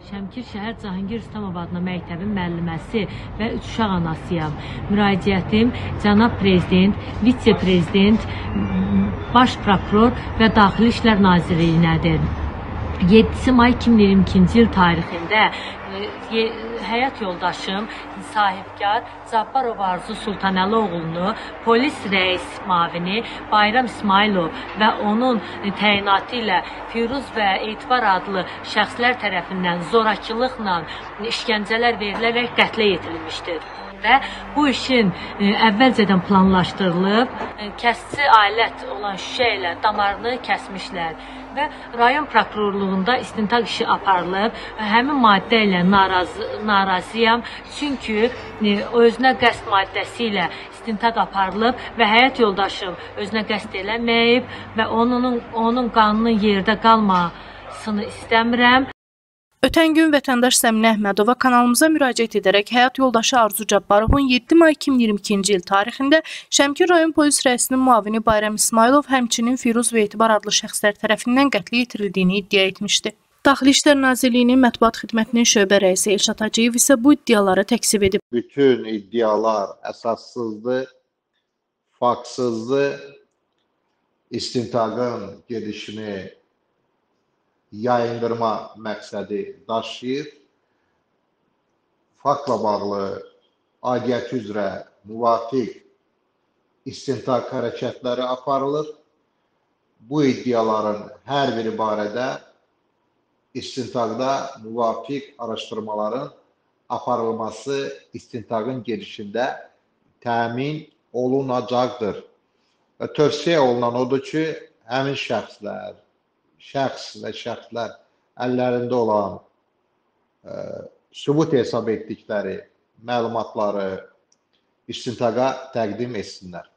Şəmkir şəhər Cahangir Rüstəmov adına məktəbin müəlliməsi və 3 uşaq anasıyam. Müraciətim cənab prezident, vitse-prezident, baş prokuror və Daxili İşlər Nazirliyinədir. 7 may 2022-ci il tarixində həyat yoldaşım sahibkar Cabbarov Arzu Sultanəli polis rəis mavini Bayram İsmailov və onun təyinatı ilə Firuz və Etibar adlı şəxslər tərəfindən zorakılıqla işgəncələr verilərək qətlə yetirilmişdir. Və bu işin əvvəlcədən planlaşdırılıb, kəsici alət olan şüşə ilə damarını kəsmişlər və rayon prokurorluğunda istintaq işi aparılıb. Həmin maddə ilə narazıyam, çünki özünə qəsd maddəsi ilə istintaq aparılıb və həyat yoldaşım özünə qəsd eləməyib və onun qanının yerdə qalmasını istəmirəm. Ötən gün vətəndaş Səminə Əhmədova kanalımıza müraciət edərək həyat yoldaşı Arzu Cabbarovun 7 may 2022-ci il tarixində Şəmkir rayon polis rəisinin müavini Bayram İsmailov, həmçinin Firuz və Etibar adlı şəxslər tərəfindən qətlə yetirildiyini iddia etmişdi. Daxili İşlər Nazirliyinin mətbuat xidmətinin şöbə rəisi Elşad Hacıyev isə bu iddiaları təkzib edib. Bütün iddialar əsassızdır, faksızdır, istintaqın gedişini yayındırma məqsədi daşıyır. Faktla bağlı aidiyyəti üzrə müvafiq istintaq hərəkətləri aparılır. Bu iddiaların hər biri barədə istintaqda müvafiq araşdırmaların aparılması istintaqın gedişində təmin olunacaqdır. Və tövsiyə olunan odur ki, həmin şəxslər əllərində olan sübut hesab etdikləri məlumatları istintaqa təqdim etsinlər.